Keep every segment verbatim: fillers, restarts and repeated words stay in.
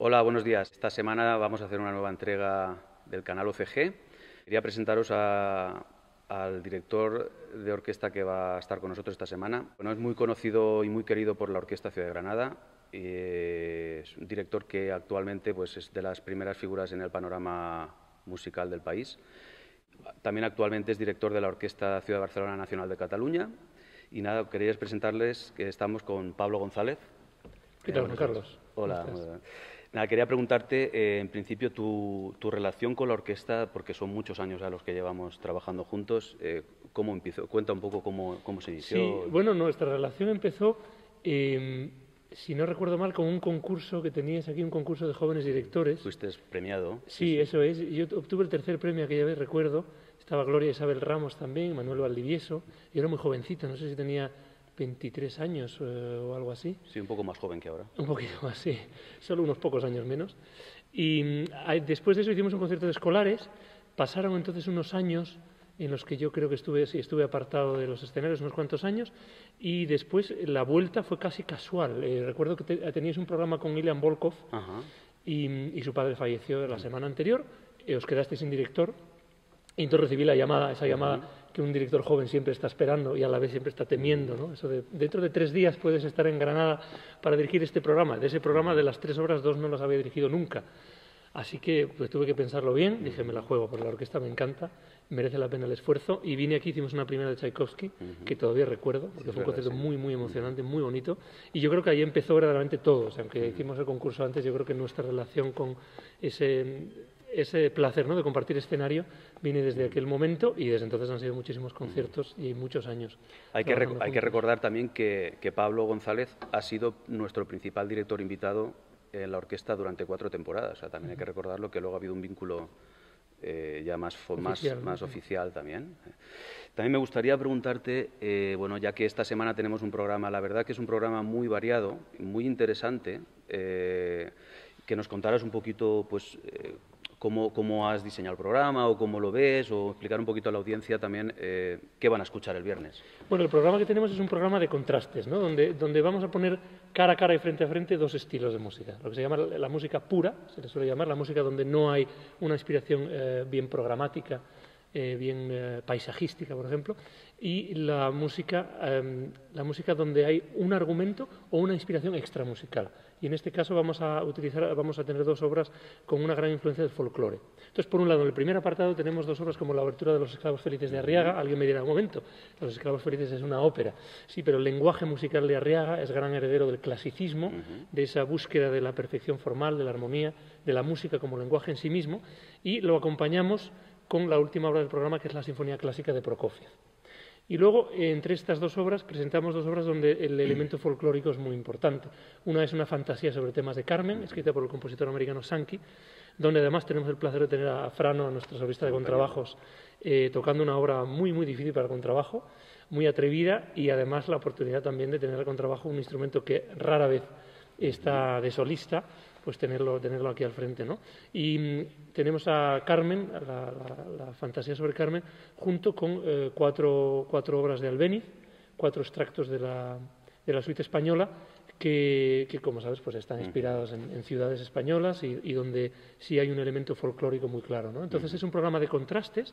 Hola, buenos días. Esta semana vamos a hacer una nueva entrega del canal O C G. Quería presentaros a, al director de orquesta que va a estar con nosotros esta semana. Bueno, es muy conocido y muy querido por la Orquesta Ciudad de Granada. Y es un director que actualmente pues, es de las primeras figuras en el panorama musical del país. También actualmente es director de la Orquesta Ciudad de Barcelona Nacional de Cataluña. Y nada, quería presentaros que estamos con Pablo González. ¿Qué tal, Juan Carlos? Hola. Nada, quería preguntarte, eh, en principio, tu, tu relación con la orquesta, porque son muchos años a los que llevamos trabajando juntos. Eh, ¿Cómo empezó? Cuenta un poco cómo, cómo se inició. Sí, bueno, nuestra relación empezó, eh, si no recuerdo mal, con un concurso que tenías aquí, un concurso de jóvenes directores. Fuiste premiado. Sí, sí, eso es. Yo obtuve el tercer premio aquella vez, recuerdo. Estaba Gloria Isabel Ramos también, Manuel Valdivieso. Yo era muy jovencito, no sé si tenía veintitrés años eh, o algo así. Sí, un poco más joven que ahora. Un poquito más, sí. Solo unos pocos años menos. Y eh, después de eso hicimos un concierto de escolares. Pasaron entonces unos años en los que yo creo que estuve, sí, estuve apartado de los escenarios unos cuantos años. Y después la vuelta fue casi casual. Eh, recuerdo que te, teníais un programa con Ilian Volkov. Ajá. Y, y su padre falleció la semana anterior. Eh, os quedasteis sin director. Y entonces recibí la llamada, esa llamada uh-huh. que un director joven siempre está esperando y a la vez siempre está temiendo, ¿no? Eso de, dentro de tres días puedes estar en Granada para dirigir este programa. De ese programa, de las tres obras, dos no las había dirigido nunca. Así que pues, tuve que pensarlo bien, dije, me la juego, porque la orquesta me encanta, merece la pena el esfuerzo. Y vine aquí, hicimos una primera de Tchaikovsky, uh-huh. que todavía recuerdo, porque sí, fue un concierto sí. muy, muy emocionante, muy bonito. Y yo creo que ahí empezó verdaderamente todo. O sea, aunque uh-huh. hicimos el concurso antes, yo creo que nuestra relación con ese... ese placer, ¿no?, de compartir escenario viene desde aquel momento y desde entonces han sido muchísimos conciertos y muchos años. Hay que, rec hay que recordar también que, que Pablo González ha sido nuestro principal director invitado en la orquesta durante cuatro temporadas. O sea, también uh-huh. hay que recordarlo, que luego ha habido un vínculo eh, ya más, oficial, más, más ¿no? oficial también. También me gustaría preguntarte, eh, bueno, ya que esta semana tenemos un programa, la verdad que es un programa muy variado, muy interesante, eh, que nos contaras un poquito, pues, eh, Cómo, cómo has diseñado el programa o cómo lo ves, o explicar un poquito a la audiencia también eh, qué van a escuchar el viernes. Bueno, el programa que tenemos es un programa de contrastes, ¿no? donde, donde vamos a poner cara a cara y frente a frente dos estilos de música. Lo que se llama la música pura, se le suele llamar, la música donde no hay una inspiración eh, bien programática, eh, bien eh, paisajística, por ejemplo, y la música, eh, la música donde hay un argumento o una inspiración extramusical. Y en este caso vamos a utilizar, vamos a tener dos obras con una gran influencia del folclore. Entonces, por un lado, en el primer apartado tenemos dos obras como la obertura de Los esclavos felices de Arriaga. Alguien me dirá, un momento, Los esclavos felices es una ópera. Sí, pero el lenguaje musical de Arriaga es gran heredero del clasicismo, uh-huh. de esa búsqueda de la perfección formal, de la armonía, de la música como lenguaje en sí mismo, y lo acompañamos con la última obra del programa, que es la Sinfonía Clásica de Prokofiev. Y luego, entre estas dos obras, presentamos dos obras donde el elemento folclórico es muy importante. Una es una fantasía sobre temas de Carmen, escrita por el compositor americano Sankey, donde además tenemos el placer de tener a Frano, a nuestro solista de contrabajos, eh, tocando una obra muy, muy difícil para el contrabajo, muy atrevida, y además la oportunidad también de tener al contrabajo un instrumento que rara vez está de solista, pues tenerlo, tenerlo aquí al frente, ¿no? Y mmm, tenemos a Carmen, la, la, la fantasía sobre Carmen, junto con eh, cuatro, cuatro obras de Albéniz, cuatro extractos de la, de la suite española, que, que como sabes, pues están inspirados en, en ciudades españolas y, y donde sí hay un elemento folclórico muy claro, ¿no? Entonces es un programa de contrastes,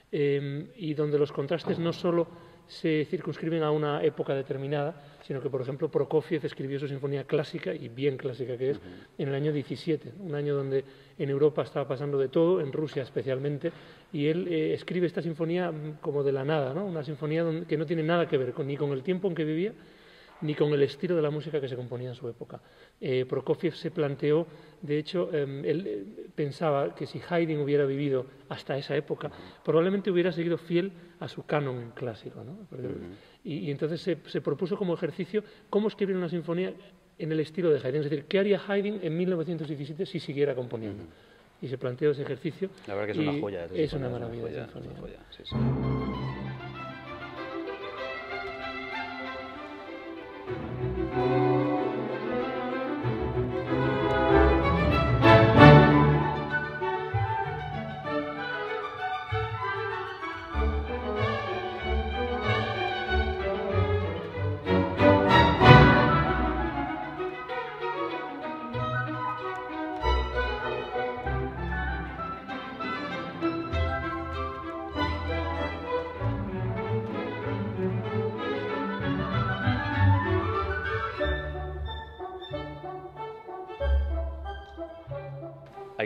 eh, y donde los contrastes no solo se circunscriben a una época determinada, sino que, por ejemplo, Prokofiev escribió su sinfonía clásica, y bien clásica que es, uh-huh. en el año diecisiete, un año donde en Europa estaba pasando de todo, en Rusia especialmente, y él eh, escribe esta sinfonía como de la nada, ¿no? Una sinfonía donde, que no tiene nada que ver con, ni con el tiempo en que vivía, ni con el estilo de la música que se componía en su época. Eh, Prokofiev se planteó, de hecho, eh, él eh, pensaba que si Haydn hubiera vivido hasta esa época, probablemente hubiera seguido fiel a su canon clásico, ¿no? Porque, uh-huh. y, y entonces se, se propuso como ejercicio cómo escribir una sinfonía en el estilo de Haydn, es decir, ¿qué haría Haydn en mil novecientos diecisiete si siguiera componiendo? Uh-huh. Y se planteó ese ejercicio. La verdad que es una joya. Es una maravilla de sinfonía. Una joya, sí, sí.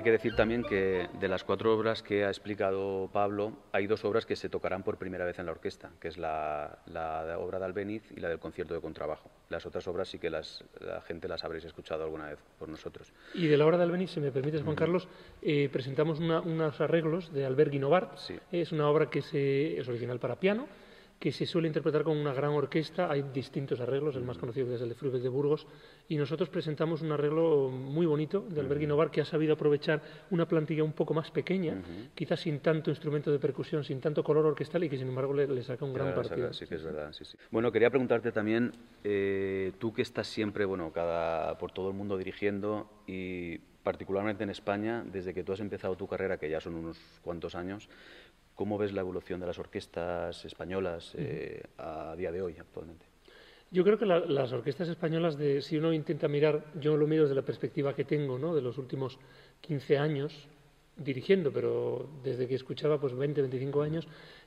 hay que decir también que de las cuatro obras que ha explicado Pablo, hay dos obras que se tocarán por primera vez en la orquesta, que es la, la obra de Albéniz y la del concierto de contrabajo. Las otras obras sí que las, la gente las habréis escuchado alguna vez por nosotros. Y de la obra de Albéniz, si me permites, Juan Carlos, eh, presentamos una, unos arreglos de Albert Guinovart. Sí. Es una obra que se, es original para piano, que se suele interpretar con una gran orquesta. Hay distintos arreglos, el más conocido es el de Fruebel de Burgos, y nosotros presentamos un arreglo muy bonito de Albert Guinovart, que ha sabido aprovechar una plantilla un poco más pequeña, uh-huh. quizás sin tanto instrumento de percusión, sin tanto color orquestal, y que sin embargo le, le saca un gran claro, partido. Sí, que es verdad, sí, sí. Bueno, quería preguntarte también, eh, tú que estás siempre, bueno, cada, por todo el mundo dirigiendo, y particularmente en España, desde que tú has empezado tu carrera, que ya son unos cuantos años, ¿cómo ves la evolución de las orquestas españolas eh, a día de hoy, actualmente? Yo creo que la, las orquestas españolas, de, si uno intenta mirar, yo lo miro desde la perspectiva que tengo, ¿no?, de los últimos quince años dirigiendo, pero desde que escuchaba, pues veinte, veinticinco años,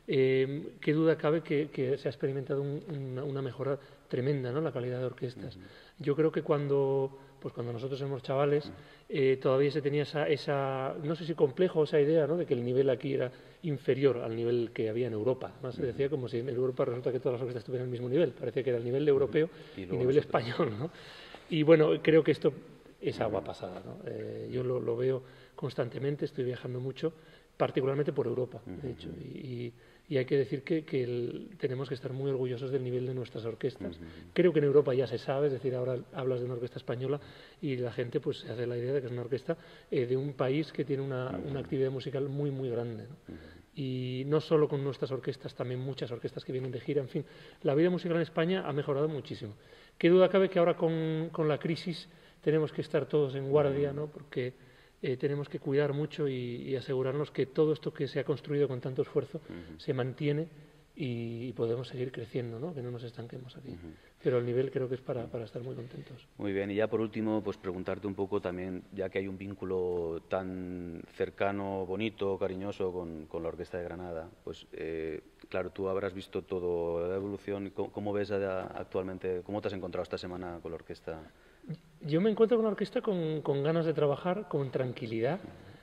eh, qué duda cabe que, que se ha experimentado un, una, una mejora tremenda, ¿no?, la calidad de orquestas. Uh-huh. Yo creo que cuando... pues cuando nosotros éramos chavales, eh, todavía se tenía esa, esa, no sé si complejo o esa idea, ¿no?, de que el nivel aquí era inferior al nivel que había en Europa. Más se decía como si en Europa resulta que todas las orquestas tuvieran el mismo nivel. Parecía que era el nivel europeo y, y nivel español, ¿no? Y bueno, creo que esto es agua pasada, ¿no? Eh, yo lo, lo veo constantemente, estoy viajando mucho, particularmente por Europa, de hecho, y, y hay que decir que, que el, tenemos que estar muy orgullosos del nivel de nuestras orquestas. Uh-huh. Creo que en Europa ya se sabe, es decir, ahora hablas de una orquesta española y la gente pues se hace la idea de que es una orquesta eh, de un país que tiene una, uh-huh. una actividad musical muy, muy grande, ¿no? Uh-huh. Y no solo con nuestras orquestas, también muchas orquestas que vienen de gira, en fin, la vida musical en España ha mejorado muchísimo. Qué duda cabe que ahora con, con la crisis tenemos que estar todos en guardia, ¿no?, porque Eh, tenemos que cuidar mucho y, y asegurarnos que todo esto que se ha construido con tanto esfuerzo uh-huh. se mantiene y, y podemos seguir creciendo, ¿no?, que no nos estanquemos aquí. Uh-huh. Pero el nivel creo que es para, para estar muy contentos. Muy bien, y ya por último, pues preguntarte un poco también, ya que hay un vínculo tan cercano, bonito, cariñoso con, con la Orquesta de Granada, pues eh, claro, tú habrás visto toda la evolución. ¿Cómo, cómo ves actualmente, cómo te has encontrado esta semana con la orquesta? Yo me encuentro con la orquesta con, con ganas de trabajar, con tranquilidad,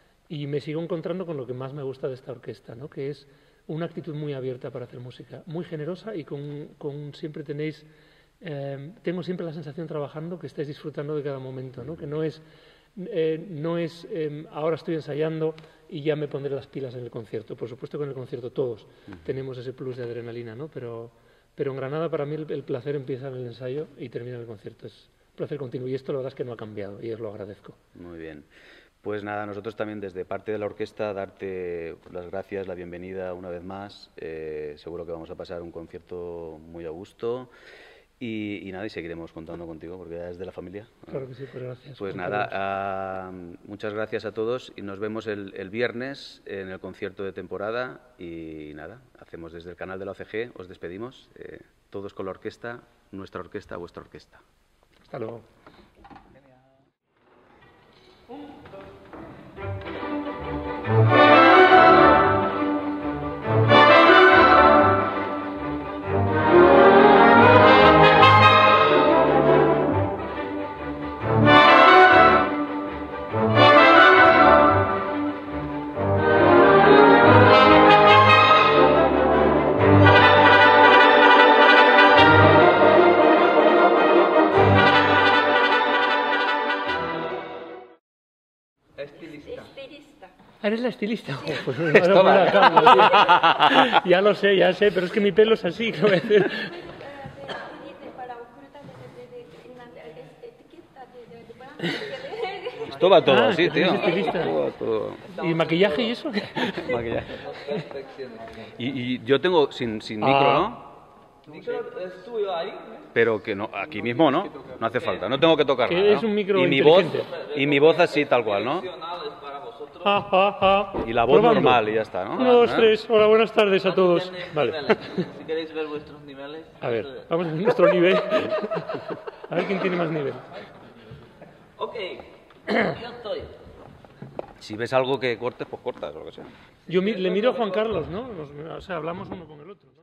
y me sigo encontrando con lo que más me gusta de esta orquesta, ¿no?, que es una actitud muy abierta para hacer música, muy generosa, y con, con siempre tenéis, eh, tengo siempre la sensación trabajando que estáis disfrutando de cada momento, ¿no?, que no es, eh, no es eh, ahora estoy ensayando y ya me pondré las pilas en el concierto. Por supuesto que en el concierto todos uh-huh. tenemos ese plus de adrenalina, ¿no?, pero, pero en Granada para mí el, el placer empieza en el ensayo y termina en el concierto. Es placer continuo, y esto la verdad es que no ha cambiado y os lo agradezco. Muy bien. Pues nada, nosotros también desde parte de la orquesta darte las gracias, la bienvenida una vez más. Eh, seguro que vamos a pasar un concierto muy a gusto y, y nada, y seguiremos contando contigo porque ya es de la familia. Claro que sí, pues gracias. Pues nada, uh, muchas gracias a todos y nos vemos el, el viernes en el concierto de temporada y nada, hacemos desde el canal de la O C G, os despedimos, eh, todos con la orquesta, nuestra orquesta, vuestra orquesta. Hasta luego. ¿Eres la estilista? Oh, pues no, no, no, no, no, ya lo sé, ya sé, pero es que mi pelo es así. ¿Qué voy a hacer? Esto va todo ah, así, tío. Todo, todo. ¿Y maquillaje y eso? Maquillaje. Y, y yo tengo sin, sin ah. micro, ¿no? ¿Es tuyo ahí? Pero que no, aquí mismo, ¿no? No hace falta, no tengo que tocar que nada, ¿no? Es un micro y mi voz Y mi voz así, tal cual, ¿no? Ah, ah, ah. Y la voz Probando. normal y ya está, ¿no? Uno, dos, ¿Eh? tres. Hola, buenas tardes a todos. Vale. Si queréis ver vuestros niveles. A ver, vamos a ver nuestro nivel. A ver quién tiene más nivel. Ok, yo estoy. Si ves algo que cortes, pues cortas, o lo que sea. Yo mi, le miro a Juan Carlos, ¿no? Nos, o sea, hablamos uno con el otro, ¿no?